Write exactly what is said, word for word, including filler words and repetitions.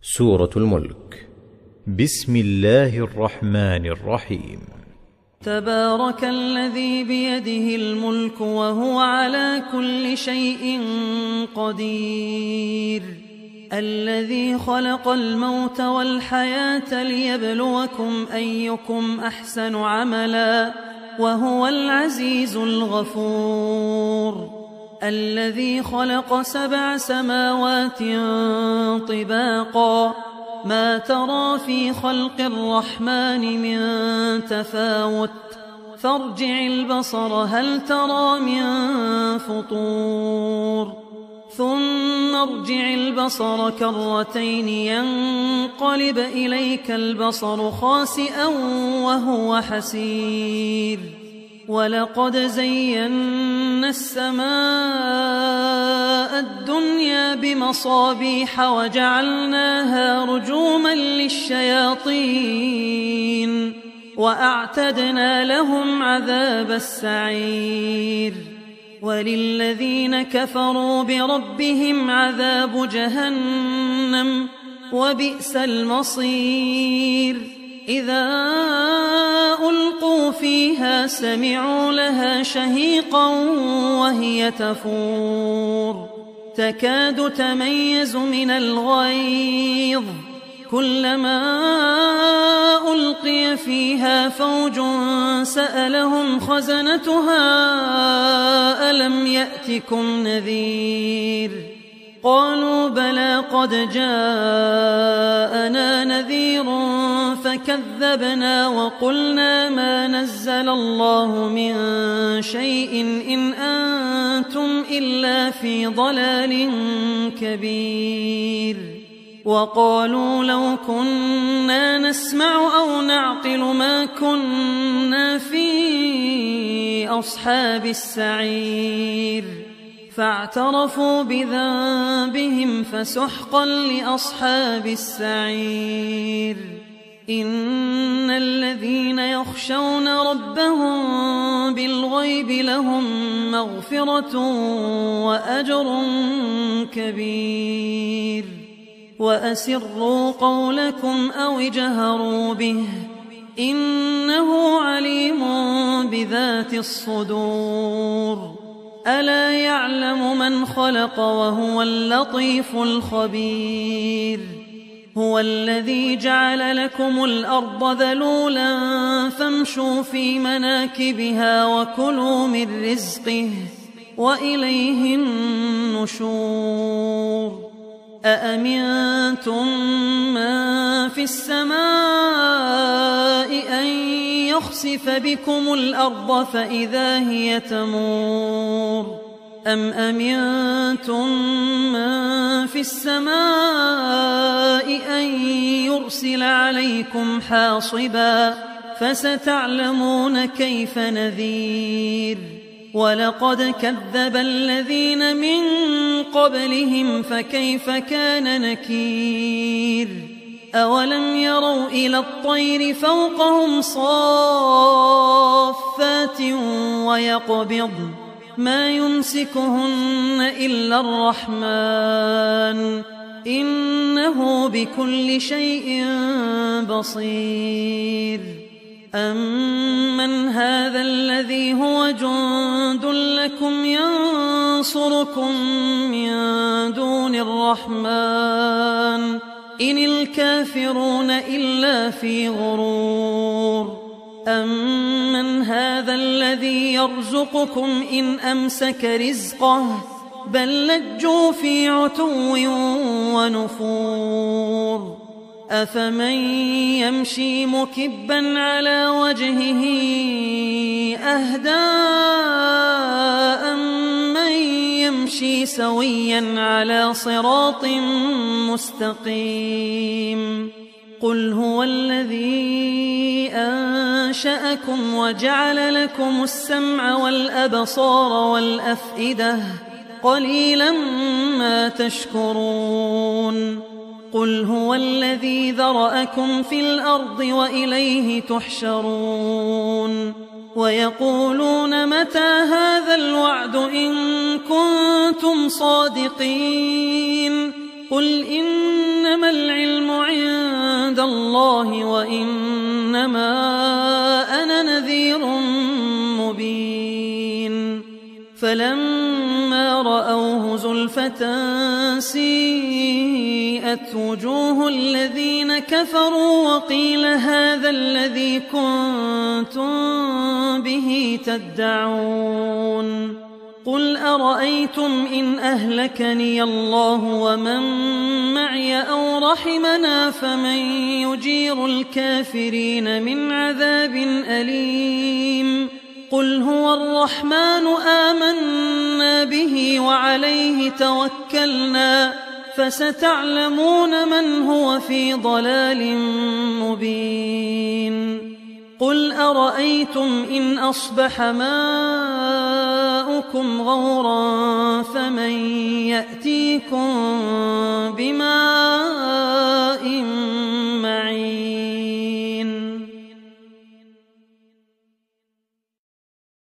سورة الملك. بسم الله الرحمن الرحيم. تبارك الذي بيده الملك وهو على كل شيء قدير، الذي خلق الموت والحياة ليبلوكم أيكم أحسن عملا وهو العزيز الغفور، الذي خلق سبع سماوات طباقا ما ترى في خلق الرحمن من تفاوت فارجع البصر هل ترى من فطور ثم ارجع البصر كرتين ينقلب إليك البصر خاسئا وهو حسير، ولقد زينا السماء الدنيا بمصابيح وجعلناها رجوما للشياطين وأعتدنا لهم عذاب السعير، وللذين كفروا بربهم عذاب جهنم وبئس المصير، إذا ألقوا فيها سمعوا لها شهيقا وهي تفور تكاد تميز من الغيظ، كلما ألقي فيها فوج سألهم خزنتها ألم يأتكم نذير، قالوا بلى قد جاءنا نذير فكذبنا وقلنا ما نزل الله من شيء إن أنتم إلا في ضلال كبير، وقالوا لو كنا نسمع أو نعقل ما كنا في أصحاب السعير، فاعترفوا بذنبهم فسحقا لأصحاب السعير، إن الذين يخشون ربهم بالغيب لهم مغفرة وأجر كبير، وأسروا قولكم أو اجهروا به إنه عليم بذات الصدور، ألا يعلم من خلق وهو اللطيف الخبير، هو الذي جعل لكم الأرض ذلولا فامشوا في مناكبها وكلوا من رزقه وإليه النشور، أأمنتم من في السماء أن يخسف بكم الأرض فإذا هي تمور، أم أمنتم من في السماء أن يرسل عليكم حاصبا فستعلمون كيف نذير، ولقد كذب الذين من قبلهم فكيف كان نكير، أولم يروا إلى الطير فوقهم صافات ويقبضن ما يمسكهن إلا الرحمن إنه بكل شيء بصير، أمن هذا الذي هو جند لكم ينصركم من دون الرحمن إن الكافرون إلا في غرور، أمن هذا الذي يرزقكم إن أمسك رزقه بل لجوا في عتو ونفور، أفمن يمشي مكبا على وجهه أهدى أمن يمشي سويا على صراط مستقيم، قل هو الذي أنشأكم وجعل لكم السمع والأبصار والأفئدة قليلا ما تشكرون، قل هو الذي ذرأكم في الأرض وإليه تحشرون، ويقولون متى هذا الوعد إن كنتم صادقين، قل إنما العلم الله وإنما أنا نذير مبين فلما رأوه زلفة سيئت وجوه الذين كفروا وقيل هذا الذي كنتم به تدعون قل أرأيتم إن أهلكني الله ومن معي أو رحمنا فمن يجير الكافرين من عذاب أليم قل هو الرحمن آمنا به وعليه توكلنا فستعلمون من هو في ضلال مبين قل أرأيتم إن أصبح ماؤكم غورا فمن يأتيكم بماء